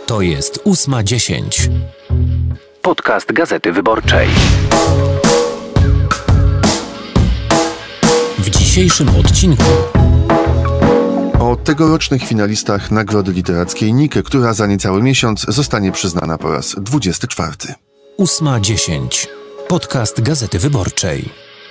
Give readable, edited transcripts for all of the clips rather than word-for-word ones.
To jest 8:10. Podcast Gazety Wyborczej. W dzisiejszym odcinku o tegorocznych finalistach Nagrody Literackiej NIKE, która za niecały miesiąc zostanie przyznana po raz 24. 8:10. Podcast Gazety Wyborczej.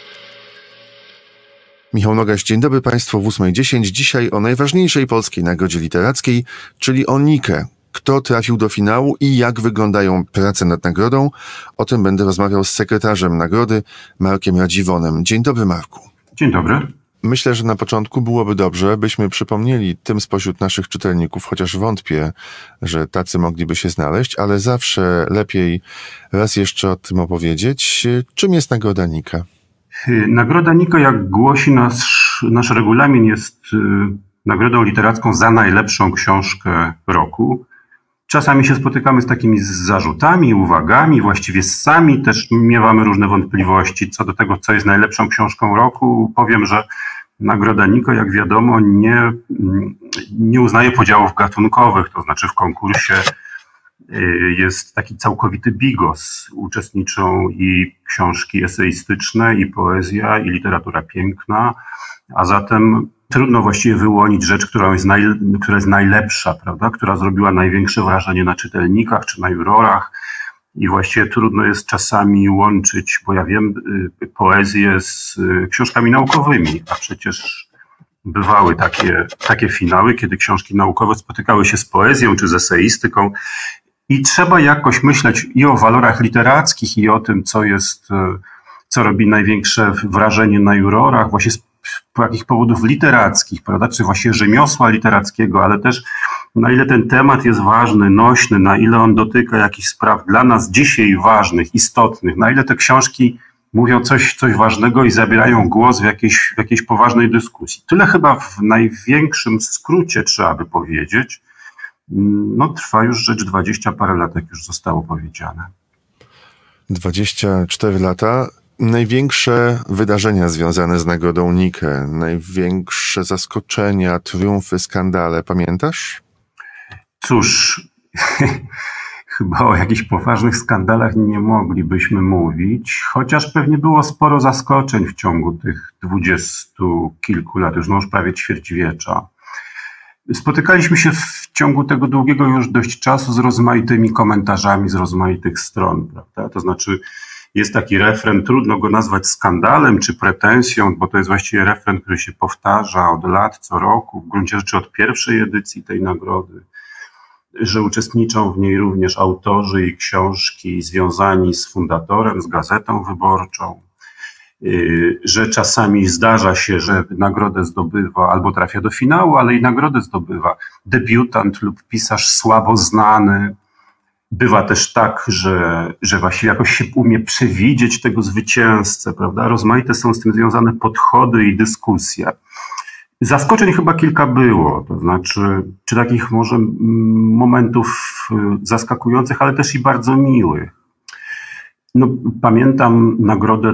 Michał Nogaś, dzień dobry Państwu w 8:10. Dzisiaj o najważniejszej polskiej nagrodzie literackiej, czyli o NIKE. Kto trafił do finału i jak wyglądają prace nad nagrodą? O tym będę rozmawiał z sekretarzem nagrody, Markiem Radziwonem. Dzień dobry, Marku. Dzień dobry. Myślę, że na początku byłoby dobrze, byśmy przypomnieli tym spośród naszych czytelników, chociaż wątpię, że tacy mogliby się znaleźć, ale zawsze lepiej raz jeszcze o tym opowiedzieć. Czym jest Nagroda NIKE? Nagroda NIKE, jak głosi nasz regulamin, jest nagrodą literacką za najlepszą książkę roku. Czasami się spotykamy z takimi zarzutami, uwagami, właściwie sami też miewamy różne wątpliwości co do tego, co jest najlepszą książką roku. Powiem, że Nagroda NIKE, jak wiadomo, nie uznaje podziałów gatunkowych, to znaczy w konkursie jest taki całkowity bigos. Uczestniczą i książki eseistyczne, i poezja, i literatura piękna, a zatem trudno właściwie wyłonić rzecz, która jest najlepsza, prawda? Która zrobiła największe wrażenie na czytelnikach czy na jurorach. I właściwie trudno jest czasami łączyć, bo ja wiem, poezję z książkami naukowymi, a przecież bywały takie finały, kiedy książki naukowe spotykały się z poezją czy z eseistyką. I trzeba jakoś myśleć i o walorach literackich, i o tym, co robi największe wrażenie na jurorach, właśnie z jakich powodów literackich, prawda, czy właśnie rzemiosła literackiego, ale też na ile ten temat jest ważny, nośny, na ile on dotyka jakichś spraw dla nas dzisiaj ważnych, istotnych, na ile te książki mówią coś ważnego i zabierają głos w jakiejś poważnej dyskusji. Tyle chyba w największym skrócie trzeba by powiedzieć. No, trwa już rzecz 20 parę lat, jak już zostało powiedziane. 24 lata. Największe wydarzenia związane z Nagrodą NIKE, największe zaskoczenia, triumfy, skandale, pamiętasz? Cóż, chyba o jakichś poważnych skandalach nie moglibyśmy mówić, chociaż pewnie było sporo zaskoczeń w ciągu tych 20 kilku lat, już prawie ćwierćwiecza. Spotykaliśmy się w ciągu tego długiego już dość czasu z rozmaitymi komentarzami z rozmaitych stron, prawda? To znaczy jest taki refren, trudno go nazwać skandalem czy pretensją, bo to jest właściwie refren, który się powtarza od lat, co roku, w gruncie rzeczy od pierwszej edycji tej nagrody, że uczestniczą w niej również autorzy i książki związani z fundatorem, z Gazetą Wyborczą, że czasami zdarza się, że nagrodę zdobywa albo trafia do finału, ale i nagrodę zdobywa debiutant lub pisarz słabo znany. Bywa też tak, że właściwie jakoś się umie przewidzieć tego zwycięzcę, prawda? Rozmaite są z tym związane podchody i dyskusje. Zaskoczeń chyba kilka było, to znaczy, czy takich może momentów zaskakujących, ale też i bardzo miłych. No, pamiętam nagrodę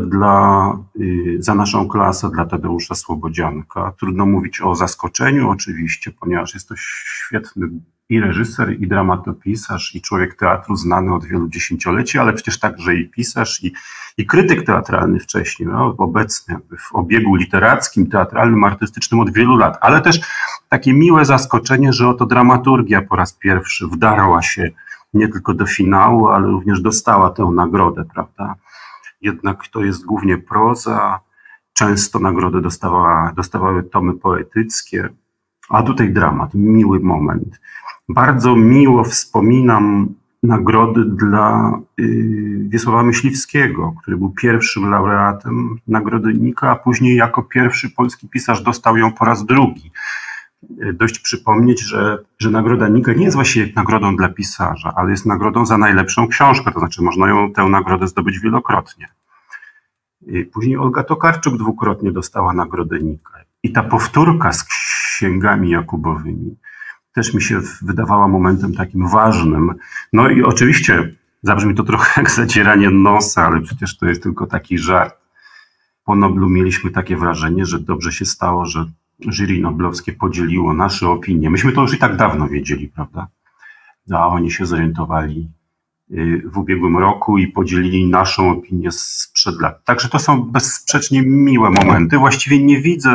za naszą klasę dla Tadeusza Słobodzianka. Trudno mówić o zaskoczeniu oczywiście, ponieważ jest to świetny i reżyser, i dramatopisarz, i człowiek teatru znany od wielu dziesięcioleci, ale przecież także i pisarz, i krytyk teatralny wcześniej, no, obecny w obiegu literackim, teatralnym, artystycznym od wielu lat. Ale też takie miłe zaskoczenie, że oto dramaturgia po raz pierwszy wdarła się nie tylko do finału, ale również dostała tę nagrodę, prawda? Jednak to jest głównie proza, często nagrodę dostawały tomy poetyckie, a tutaj dramat, miły moment. Bardzo miło wspominam nagrody dla Wiesława Myśliwskiego, który był pierwszym laureatem Nagrody NIKE, a później jako pierwszy polski pisarz dostał ją po raz drugi. Dość przypomnieć, że Nagroda NIKE nie jest właściwie nagrodą dla pisarza, ale jest nagrodą za najlepszą książkę, to znaczy można tę nagrodę zdobyć wielokrotnie. Później Olga Tokarczuk dwukrotnie dostała Nagrodę NIKE. I ta powtórka z księgami jakubowymi też mi się wydawała momentem takim ważnym. No i oczywiście zabrzmi to trochę jak zadzieranie nosa, ale przecież to jest tylko taki żart. Po Noblu mieliśmy takie wrażenie, że dobrze się stało, że jury noblowskie podzieliło nasze opinie. Myśmy to już i tak dawno wiedzieli, prawda? a oni się zorientowali w ubiegłym roku i podzielili naszą opinię sprzed lat. Także to są bezsprzecznie miłe momenty. Właściwie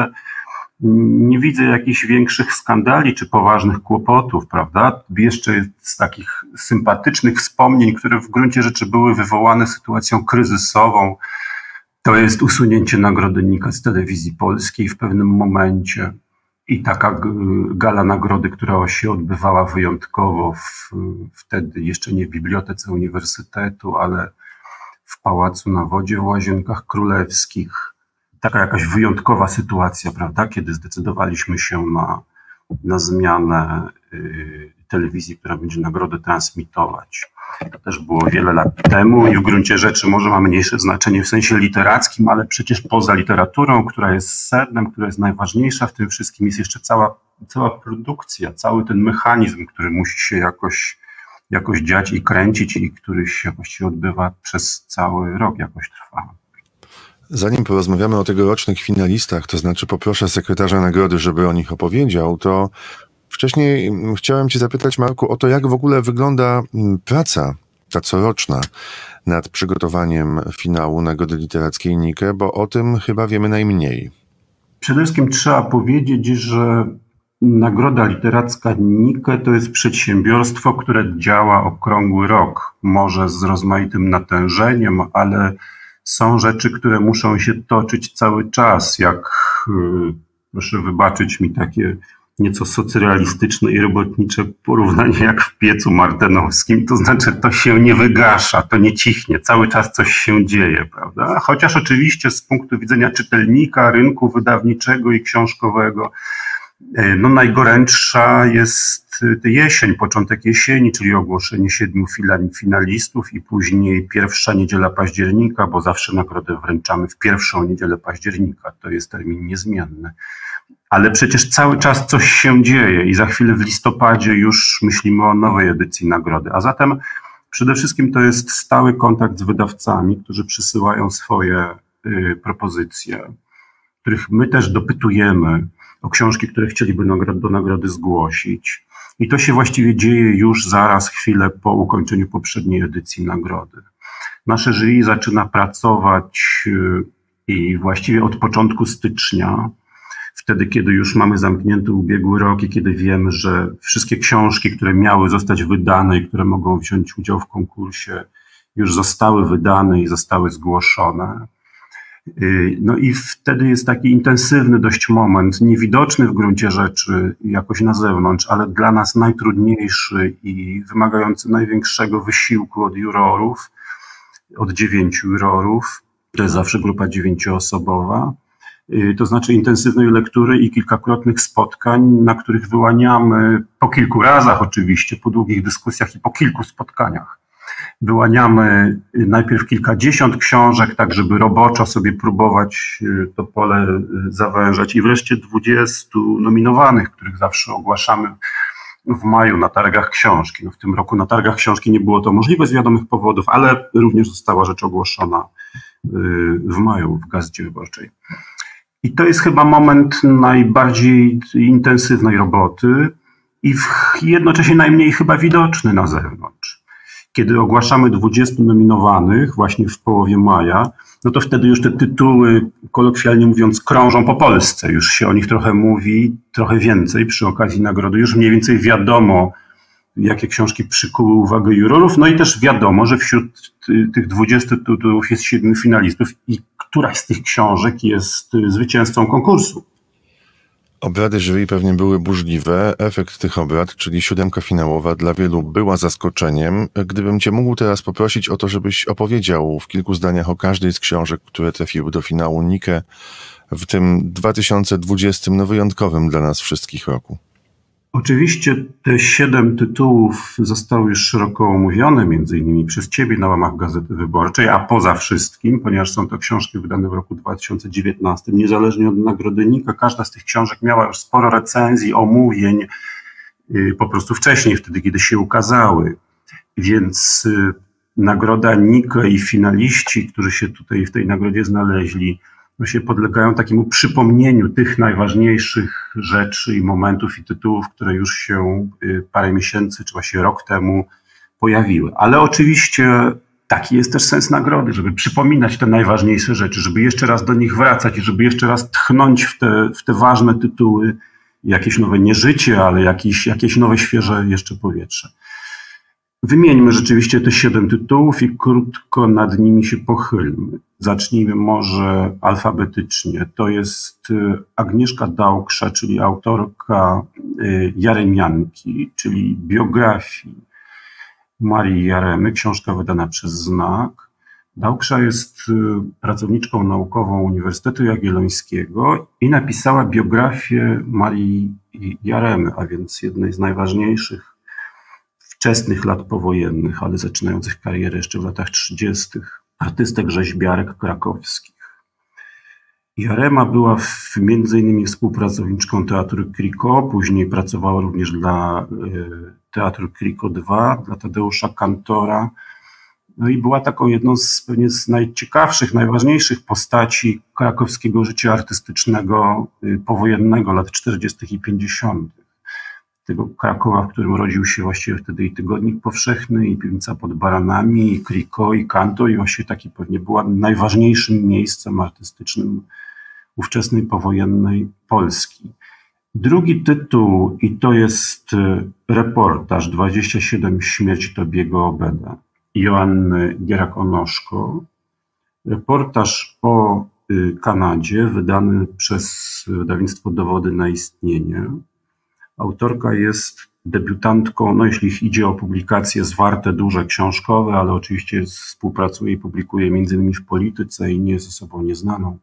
nie widzę jakichś większych skandali czy poważnych kłopotów, prawda? Jeszcze z takich sympatycznych wspomnień, które w gruncie rzeczy były wywołane sytuacją kryzysową, to jest usunięcie nagrody NIKE z Telewizji Polskiej w pewnym momencie i taka gala nagrody, która się odbywała wyjątkowo wtedy jeszcze nie w Bibliotece Uniwersytetu, ale w Pałacu na Wodzie w Łazienkach Królewskich. Taka jakaś wyjątkowa sytuacja, prawda, kiedy zdecydowaliśmy się na zmianę telewizji, która będzie nagrodę transmitować. To też było wiele lat temu i w gruncie rzeczy może ma mniejsze znaczenie w sensie literackim, ale przecież poza literaturą, która jest sednem, która jest najważniejsza w tym wszystkim, jest jeszcze cała produkcja, cały ten mechanizm, który musi się jakoś dziać i kręcić i który się właściwie odbywa przez cały rok, jakoś trwa. Zanim porozmawiamy o tegorocznych finalistach, to znaczy poproszę sekretarza nagrody, żeby o nich opowiedział, to wcześniej chciałem cię zapytać, Marku, o to, jak w ogóle wygląda praca ta coroczna nad przygotowaniem finału Nagrody Literackiej NIKE, bo o tym chyba wiemy najmniej. Przede wszystkim trzeba powiedzieć, że Nagroda Literacka NIKE to jest przedsiębiorstwo, które działa okrągły rok, może z rozmaitym natężeniem, ale są rzeczy, które muszą się toczyć cały czas, jak, proszę wybaczyć mi takie nieco socrealistyczne i robotnicze porównanie jak w piecu martenowskim, to znaczy to się nie wygasza, to nie cichnie, cały czas coś się dzieje, prawda? Chociaż oczywiście z punktu widzenia czytelnika, rynku wydawniczego i książkowego, no najgorętsza jest jesień, początek jesieni, czyli ogłoszenie 7 finalistów i później pierwsza niedziela października, bo zawsze nagrodę wręczamy w pierwszą niedzielę października, to jest termin niezmienny. Ale przecież cały czas coś się dzieje i za chwilę w listopadzie już myślimy o nowej edycji nagrody. A zatem przede wszystkim to jest stały kontakt z wydawcami, którzy przysyłają swoje propozycje, których my też dopytujemy o książki, które chcieliby do nagrody zgłosić. I to się właściwie dzieje już zaraz, chwilę po ukończeniu poprzedniej edycji nagrody. Nasze jury zaczyna pracować i właściwie od początku stycznia, wtedy, kiedy już mamy zamknięty ubiegły rok i kiedy wiemy, że wszystkie książki, które miały zostać wydane i które mogą wziąć udział w konkursie, już zostały wydane i zostały zgłoszone. No i wtedy jest taki intensywny dość moment, niewidoczny w gruncie rzeczy jakoś na zewnątrz, ale dla nas najtrudniejszy i wymagający największego wysiłku od jurorów, od 9 jurorów. To jest zawsze grupa 9-osobowa. To znaczy intensywnej lektury i kilkakrotnych spotkań, na których wyłaniamy po kilku razach oczywiście, po długich dyskusjach i po kilku spotkaniach. Wyłaniamy najpierw kilkadziesiąt książek, tak żeby roboczo sobie próbować to pole zawężać i wreszcie 20 nominowanych, których zawsze ogłaszamy w maju na targach książki. No w tym roku na targach książki nie było to możliwe z wiadomych powodów, ale również została rzecz ogłoszona w maju w Gazecie Wyborczej. I to jest chyba moment najbardziej intensywnej roboty i jednocześnie najmniej chyba widoczny na zewnątrz. Kiedy ogłaszamy 20 nominowanych właśnie w połowie maja, no to wtedy już te tytuły, kolokwialnie mówiąc, krążą po Polsce. Już się o nich trochę mówi, trochę więcej przy okazji nagrody. Już mniej więcej wiadomo, jakie książki przykuły uwagę jurorów. No i też wiadomo, że wśród tych 20 tytułów jest 7 finalistów i któraś z tych książek jest zwycięzcą konkursu. Obrady jury pewnie były burzliwe. Efekt tych obrad, czyli 7 finałowa, dla wielu była zaskoczeniem. Gdybym cię mógł teraz poprosić o to, żebyś opowiedział w kilku zdaniach o każdej z książek, które trafiły do finału NIKE w tym 2020, no wyjątkowym dla nas wszystkich roku. Oczywiście te 7 tytułów zostały już szeroko omówione, między innymi przez ciebie na łamach Gazety Wyborczej, a poza wszystkim, ponieważ są to książki wydane w roku 2019, niezależnie od nagrody NIKE, każda z tych książek miała już sporo recenzji, omówień, po prostu wcześniej, wtedy kiedy się ukazały. Więc nagroda NIKE i finaliści, którzy się tutaj w tej nagrodzie znaleźli, właśnie podlegają takiemu przypomnieniu tych najważniejszych rzeczy i momentów i tytułów, które już się parę miesięcy, czy właśnie rok temu pojawiły. Ale oczywiście taki jest też sens nagrody, żeby przypominać te najważniejsze rzeczy, żeby jeszcze raz do nich wracać i żeby jeszcze raz tchnąć w te ważne tytuły jakieś nowe nie życie, ale jakieś nowe, świeże jeszcze powietrze. Wymieńmy rzeczywiście te 7 tytułów i krótko nad nimi się pochylmy. Zacznijmy może alfabetycznie. To jest Agnieszka Dałksza, czyli autorka Jaremianki, czyli biografii Marii Jaremy, książka wydana przez Znak. Dałksza jest pracowniczką naukową Uniwersytetu Jagiellońskiego i napisała biografię Marii Jaremy, a więc jednej z najważniejszych wczesnych lat powojennych, ale zaczynających karierę jeszcze w latach 30. artystek rzeźbiarek krakowskich. Jarema była między innymi współpracowniczką Teatru Kriko, później pracowała również dla Teatru Kriko 2, dla Tadeusza Kantora. No i była taką jedną pewnie z najciekawszych, najważniejszych postaci krakowskiego życia artystycznego powojennego lat 40. i 50. Tego Krakowa, w którym rodził się właściwie wtedy i Tygodnik Powszechny, i Piwnica pod Baranami, i Kriko, i Kantor, i właściwie taki pewnie była najważniejszym miejscem artystycznym ówczesnej powojennej Polski. Drugi tytuł, i to jest reportaż 27 śmierci Tobiego Obeda Joanny Gierak-Onoszko. Reportaż o Kanadzie, wydany przez wydawnictwo Dowody na istnienie. Autorka jest debiutantką, no jeśli idzie o publikacje zwarte, duże, książkowe, ale oczywiście współpracuje i publikuje m.in. w polityce i nie jest osobą nieznaną.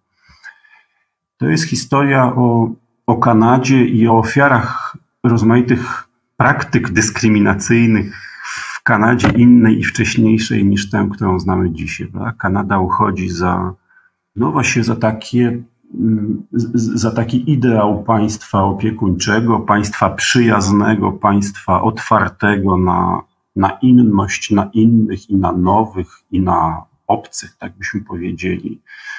To jest historia o Kanadzie i o ofiarach rozmaitych praktyk dyskryminacyjnych w Kanadzie innej i wcześniejszej niż tę, którą znamy dzisiaj. Kanada uchodzi za taki ideał państwa opiekuńczego, państwa przyjaznego, państwa otwartego na inność, na innych i na nowych i na obcych, tak byśmy powiedzieli.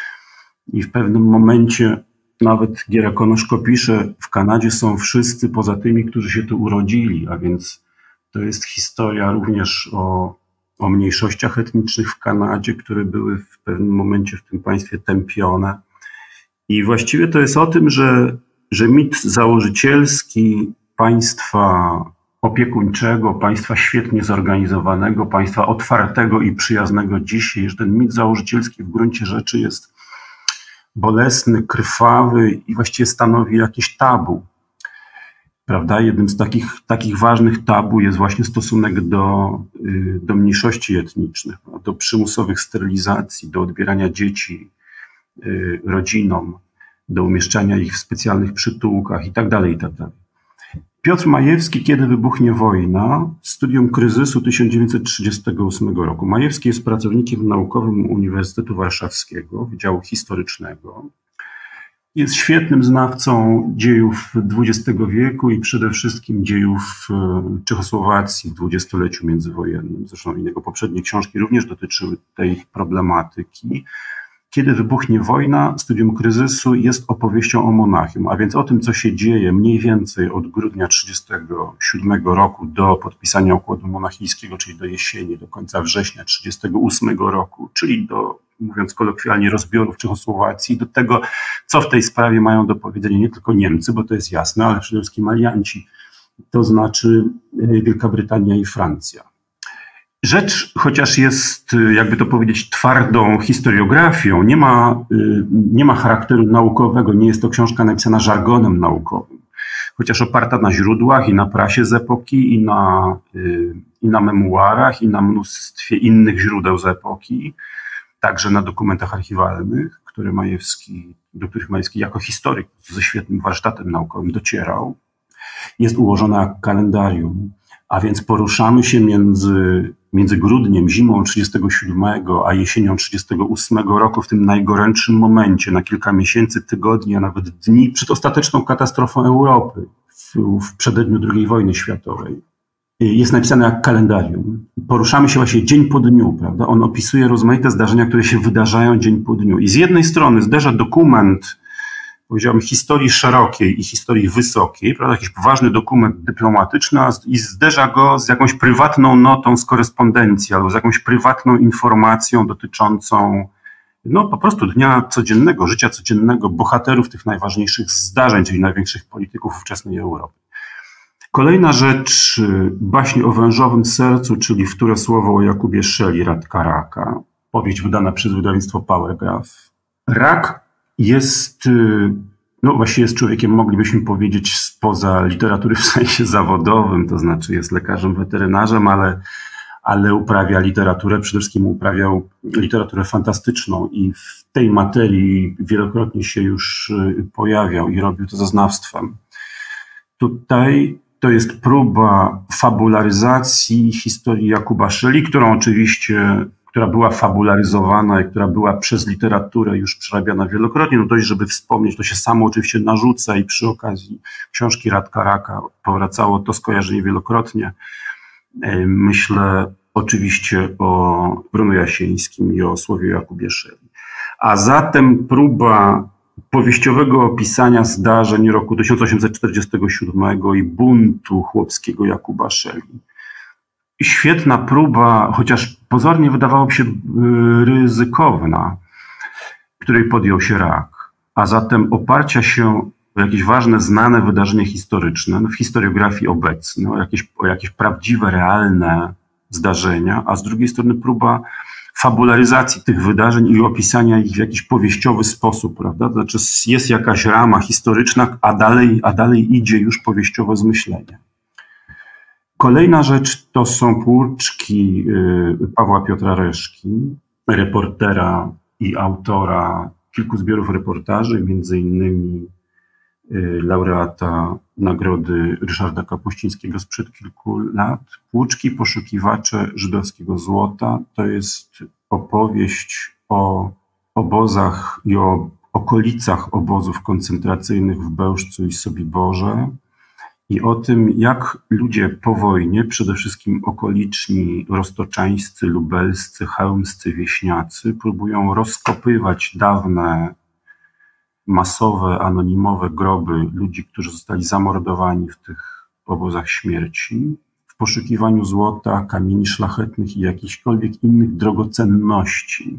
I w pewnym momencie nawet Gierak-Onoszko pisze, w Kanadzie są wszyscy poza tymi, którzy się tu urodzili, a więc to jest historia również o mniejszościach etnicznych w Kanadzie, które były w pewnym momencie w tym państwie tępione. I właściwie to jest o tym, że mit założycielski państwa opiekuńczego, państwa świetnie zorganizowanego, państwa otwartego i przyjaznego dzisiaj, że ten mit założycielski w gruncie rzeczy jest bolesny, krwawy i właściwie stanowi jakieś tabu. Prawda? Jednym z takich ważnych tabu jest właśnie stosunek do mniejszości etnicznych, do przymusowych sterylizacji, do odbierania dzieci rodzinom, do umieszczania ich w specjalnych przytułkach itd., itd. Piotr Majewski, Kiedy wybuchnie wojna, studium kryzysu 1938 roku. Majewski jest pracownikiem naukowym Uniwersytetu Warszawskiego, Wydziału Historycznego. Jest świetnym znawcą dziejów XX wieku i przede wszystkim dziejów Czechosłowacji w dwudziestoleciu międzywojennym. Zresztą jego poprzednie książki również dotyczyły tej problematyki. Kiedy wybuchnie wojna, studium kryzysu jest opowieścią o Monachium, a więc o tym, co się dzieje mniej więcej od grudnia 1937 roku do podpisania układu monachijskiego, czyli do jesieni, do końca września 1938 roku, czyli do, mówiąc kolokwialnie, rozbiorów Czechosłowacji, do tego, co w tej sprawie mają do powiedzenia nie tylko Niemcy, bo to jest jasne, ale przede wszystkim alianci, to znaczy Wielka Brytania i Francja. Rzecz, chociaż jest, jakby to powiedzieć, twardą historiografią, nie ma charakteru naukowego, nie jest to książka napisana żargonem naukowym, chociaż oparta na źródłach i na prasie z epoki, i na memuarach, i na mnóstwie innych źródeł z epoki, także na dokumentach archiwalnych, do których Majewski jako historyk ze świetnym warsztatem naukowym docierał. Jest ułożona jak kalendarium, a więc poruszamy się między grudniem, zimą 1937, a jesienią 1938 roku w tym najgorętszym momencie, na kilka miesięcy, tygodni, a nawet dni przed ostateczną katastrofą Europy w przededniu II wojny światowej. Jest napisane jak kalendarium. poruszamy się właśnie dzień po dniu, prawda? On opisuje rozmaite zdarzenia, które się wydarzają dzień po dniu. I z jednej strony zderza dokument, powiedziałbym, historii szerokiej i historii wysokiej, prawda? Jakiś poważny dokument dyplomatyczny, i zderza go z jakąś prywatną notą z korespondencji albo z jakąś prywatną informacją dotyczącą po prostu dnia codziennego, życia codziennego bohaterów tych najważniejszych zdarzeń, czyli największych polityków ówczesnej Europy. Kolejna rzecz, baśń o wężowym sercu, czyli Wtóre słowo o Jakubie Szeli, Radka Raka, powieść wydana przez wydawnictwo Powergraph. Rak jest, właściwie jest człowiekiem, moglibyśmy powiedzieć, spoza literatury w sensie zawodowym, to znaczy jest lekarzem weterynarzem, ale uprawia literaturę, przede wszystkim uprawiał literaturę fantastyczną i w tej materii wielokrotnie się już pojawiał i robił to ze znawstwem. Tutaj to jest próba fabularyzacji historii Jakuba Szeli, która była fabularyzowana i która była przez literaturę już przerabiana wielokrotnie. No dość, żeby wspomnieć, to się samo oczywiście narzuca i przy okazji książki Radka Raka powracało to skojarzenie wielokrotnie. Myślę oczywiście o Bruno Jasieńskim i o słowie Jakubie Szeli. A zatem próba powieściowego opisania zdarzeń roku 1847 i buntu chłopskiego Jakuba Szeli. Świetna próba, chociaż pozornie wydawałoby się ryzykowna, której podjął się Rak, a zatem oparcia się o jakieś ważne, znane wydarzenie historyczne, w historiografii obecnej, o jakieś prawdziwe, realne zdarzenia, a z drugiej strony próba fabularyzacji tych wydarzeń i opisania ich w jakiś powieściowy sposób, prawda? To znaczy jest jakaś rama historyczna, a dalej idzie już powieściowe zmyślenie. Kolejna rzecz to są Płuczki Pawła Piotra Reszki, reportera i autora kilku zbiorów reportaży, między innymi laureata nagrody Ryszarda Kapuścińskiego sprzed kilku lat. Płuczki, poszukiwacze żydowskiego złota, to jest opowieść o obozach i o okolicach obozów koncentracyjnych w Bełżcu i Sobiborze i o tym, jak ludzie po wojnie, przede wszystkim okoliczni roztoczańscy, lubelscy, chełmscy wieśniacy, próbują rozkopywać dawne, masowe, anonimowe groby ludzi, którzy zostali zamordowani w tych obozach śmierci, w poszukiwaniu złota, kamieni szlachetnych i jakichkolwiek innych drogocenności.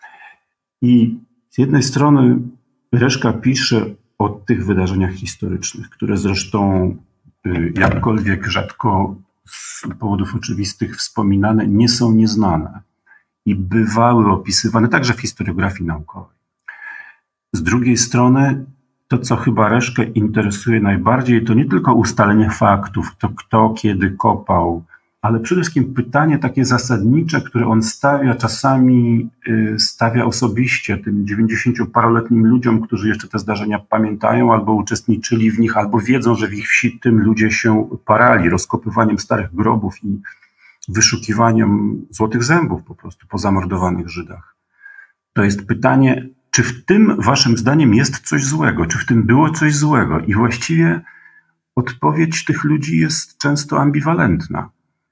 I z jednej strony Reszka pisze o tych wydarzeniach historycznych, które zresztą, jakkolwiek rzadko z powodów oczywistych wspominane, nie są nieznane i bywały opisywane także w historiografii naukowej. Z drugiej strony to, co chyba Reszkę interesuje najbardziej, to nie tylko ustalenie faktów, to kto, kiedy kopał, ale przede wszystkim pytanie takie zasadnicze, które on czasami stawia osobiście tym 90-paroletnim ludziom, którzy jeszcze te zdarzenia pamiętają albo uczestniczyli w nich, albo wiedzą, że w ich wsi tym ludzie się parali rozkopywaniem starych grobów i wyszukiwaniem złotych zębów po prostu po zamordowanych Żydach. To jest pytanie, czy w tym waszym zdaniem jest coś złego? Czy w tym było coś złego? I właściwie odpowiedź tych ludzi jest często ambiwalentna.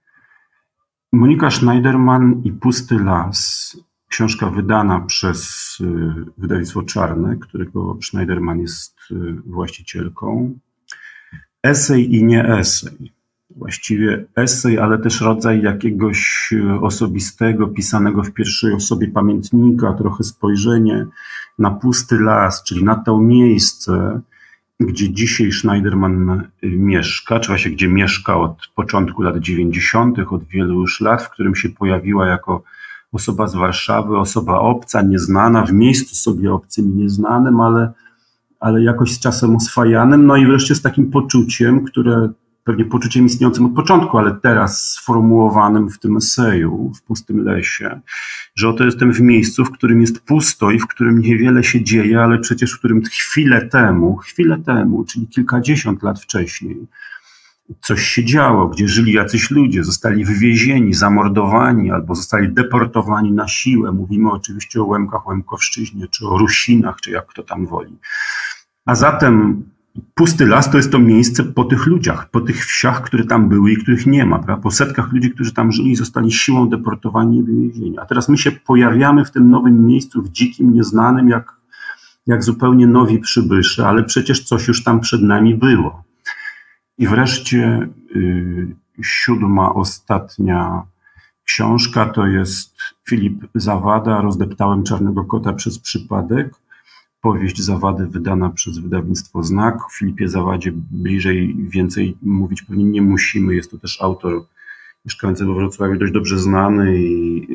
Monika Schneiderman i Pusty las, książka wydana przez wydawnictwo Czarne, którego Schneiderman jest właścicielką. Esej i nie esej. Właściwie esej, ale też rodzaj jakiegoś osobistego, pisanego w pierwszej osobie pamiętnika, trochę spojrzenie na pusty las, czyli na to miejsce, gdzie dzisiaj Schneiderman mieszka, czy właśnie gdzie mieszka od początku lat 90., od wielu już lat, w którym się pojawiła jako osoba z Warszawy, osoba obca, nieznana, w miejscu sobie obcym i nieznanym, ale jakoś z czasem oswajanym, no i wreszcie z takim poczuciem, które pewnie poczuciem istniejącym od początku, ale teraz sformułowanym w tym eseju, w Pustym lesie, że oto jestem w miejscu, w którym jest pusto i w którym niewiele się dzieje, ale przecież w którym chwilę temu, czyli kilkadziesiąt lat wcześniej, coś się działo, gdzie żyli jacyś ludzie, zostali wywiezieni, zamordowani albo zostali deportowani na siłę. Mówimy oczywiście o Łemkach, Łemkowszczyźnie, czy o Rusinach, czy jak kto tam woli. A zatem Pusty las to jest to miejsce po tych ludziach, po tych wsiach, które tam były i których nie ma, prawda? Po setkach ludzi, którzy tam żyli i zostali siłą deportowani i wywiezieni. A teraz my się pojawiamy w tym nowym miejscu, w dzikim, nieznanym, jak zupełnie nowi przybysze, ale przecież coś już tam przed nami było. I wreszcie 7., ostatnia książka to jest Filip Zawada, Rozdeptałem czarnego kota przez przypadek. Powieść Zawady wydana przez wydawnictwo Znak. O Filipie Zawadzie bliżej więcej mówić pewnie nie musimy. Jest to też autor mieszkający we Wrocławiu, dość dobrze znany i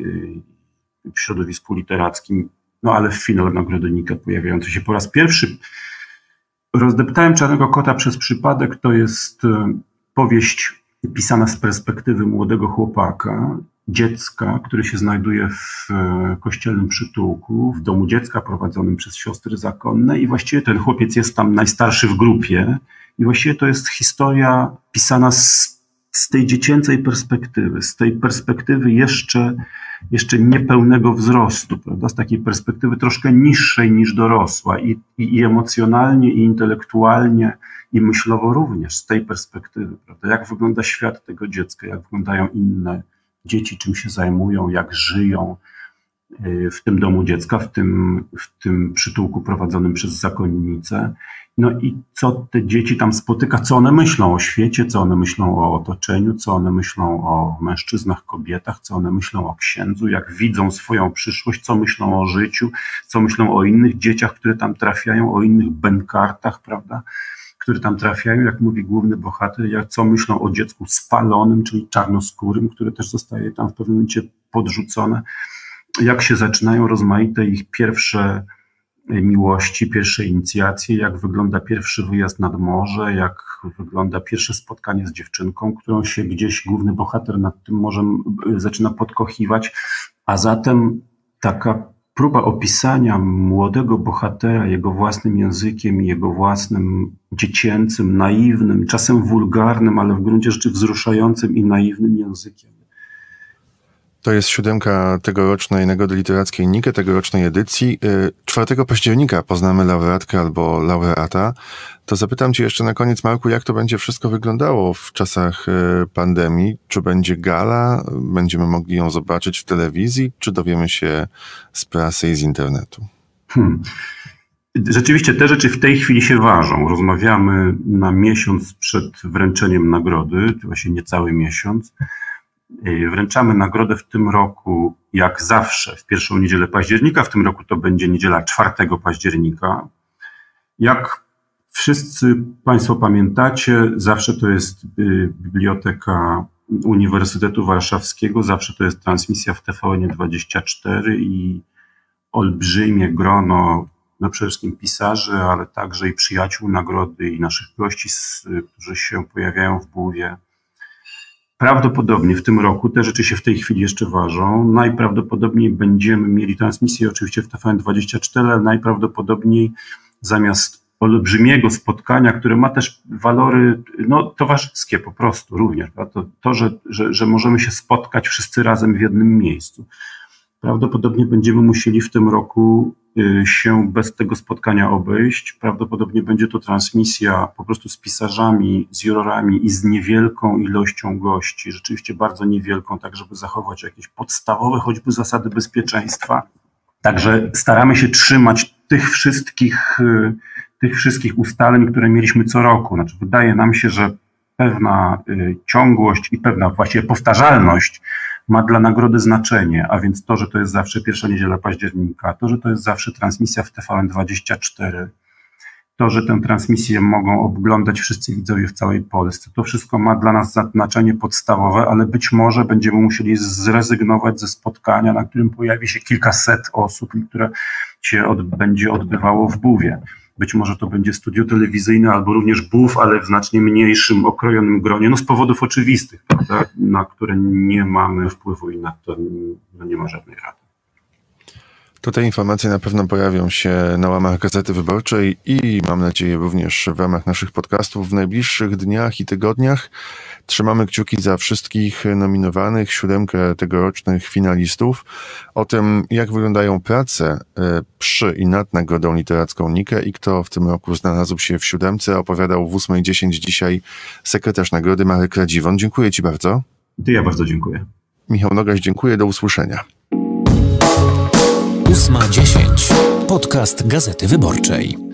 w środowisku literackim, no ale w finale Nagrody Nike pojawiający się po raz pierwszy. Rozdeptałem czarnego kota przez przypadek to jest powieść pisana z perspektywy młodego chłopaka, dziecka, który się znajduje w kościelnym przytułku, w domu dziecka prowadzonym przez siostry zakonne i właściwie ten chłopiec jest tam najstarszy w grupie i właściwie to jest historia pisana z tej dziecięcej perspektywy, z tej perspektywy jeszcze niepełnego wzrostu, prawda? Z takiej perspektywy troszkę niższej niż dorosła i emocjonalnie, i intelektualnie, i myślowo również z tej perspektywy, prawda? Jak wygląda świat tego dziecka, jak wyglądają inne dzieci, czym się zajmują, jak żyją w tym domu dziecka, w tym przytułku prowadzonym przez zakonnicę. No i co te dzieci tam spotyka, co one myślą o świecie, co one myślą o otoczeniu, co one myślą o mężczyznach, kobietach, co one myślą o księdzu, jak widzą swoją przyszłość, co myślą o życiu, co myślą o innych dzieciach, które tam trafiają, o innych bękartach, prawda, które tam trafiają, jak mówi główny bohater, co myślą o dziecku spalonym, czyli czarnoskórym, które też zostaje tam w pewnym momencie podrzucone, jak się zaczynają rozmaite ich pierwsze miłości, pierwsze inicjacje, jak wygląda pierwszy wyjazd nad morze, jak wygląda pierwsze spotkanie z dziewczynką, którą się gdzieś główny bohater nad tym morzem zaczyna podkochiwać, a zatem taka próba opisania młodego bohatera jego własnym językiem, jego własnym dziecięcym, naiwnym, czasem wulgarnym, ale w gruncie rzeczy wzruszającym i naiwnym językiem. To jest 7. tegorocznej Nagrody Literackiej Nike, tegorocznej edycji. 4 października poznamy laureatkę albo laureata. To zapytam cię jeszcze na koniec, Marku, jak to będzie wszystko wyglądało w czasach pandemii? Czy będzie gala? Będziemy mogli ją zobaczyć w telewizji? Czy dowiemy się z prasy i z internetu? Rzeczywiście te rzeczy w tej chwili się ważą. Rozmawiamy na miesiąc przed wręczeniem nagrody, to właśnie niecały miesiąc. Wręczamy nagrodę w tym roku, jak zawsze, w pierwszą niedzielę października. W tym roku to będzie niedziela 4 października. Jak wszyscy Państwo pamiętacie, zawsze to jest Biblioteka Uniwersytetu Warszawskiego, zawsze to jest transmisja w TVN24 i olbrzymie grono, no przede wszystkim pisarzy, ale także i przyjaciół nagrody i naszych gości, którzy się pojawiają w Bułwie. Prawdopodobnie w tym roku, te rzeczy się w tej chwili jeszcze ważą, najprawdopodobniej będziemy mieli transmisję oczywiście w TVN24, ale najprawdopodobniej zamiast olbrzymiego spotkania, które ma też walory towarzyskie po prostu również, że możemy się spotkać wszyscy razem w jednym miejscu. Prawdopodobnie będziemy musieli w tym roku się bez tego spotkania obejść. Prawdopodobnie będzie to transmisja po prostu z pisarzami, z jurorami i z niewielką ilością gości, rzeczywiście bardzo niewielką, tak żeby zachować jakieś podstawowe choćby zasady bezpieczeństwa. Także staramy się trzymać tych wszystkich ustaleń, które mieliśmy co roku. Znaczy, wydaje nam się, że pewna ciągłość i pewna właściwie powtarzalność ma dla nagrody znaczenie, a więc to, że to jest zawsze pierwsza niedziela października, to, że to jest zawsze transmisja w TVN24, to, że tę transmisję mogą oglądać wszyscy widzowie w całej Polsce, to wszystko ma dla nas znaczenie podstawowe, ale być może będziemy musieli zrezygnować ze spotkania, na którym pojawi się kilkaset osób i które się będzie odbywało w Bułwie. Być może to będzie studio telewizyjne albo również Bułw, ale w znacznie mniejszym, okrojonym gronie, z powodów oczywistych, prawda, na które nie mamy wpływu i na to nie ma żadnej rady. Tutaj informacje na pewno pojawią się na łamach Gazety Wyborczej i mam nadzieję również w ramach naszych podcastów w najbliższych dniach i tygodniach. Trzymamy kciuki za wszystkich nominowanych, 7 tegorocznych finalistów. O tym, jak wyglądają prace przy i nad Nagrodą Literacką Nike i kto w tym roku znalazł się w 7, opowiadał w 8:10 dzisiaj sekretarz nagrody Marek Radziwon. Dziękuję Ci bardzo. Ja bardzo dziękuję. Michał Nogaś, dziękuję. Do usłyszenia. 8:10. Podcast Gazety Wyborczej.